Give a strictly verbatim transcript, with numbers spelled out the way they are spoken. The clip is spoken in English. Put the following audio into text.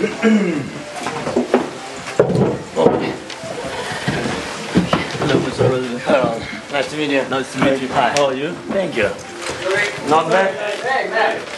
Hello, Mister President. Hello. Nice to meet you. Nice to meet you. Hi. How are you? Thank you. Not bad. Hey, Matt.